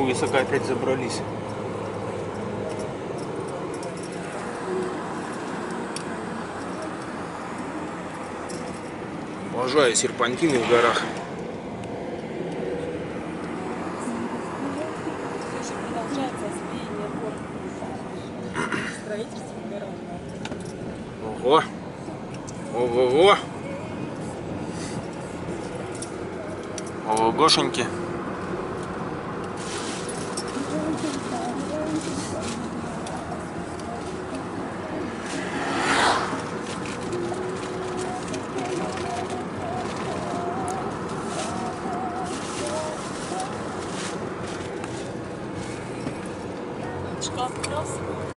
высоко опять забрались. Обожаю серпантины в горах. Продолжается освоение гор. Строительство город. Ого! Ого-го! Ого-гошеньки!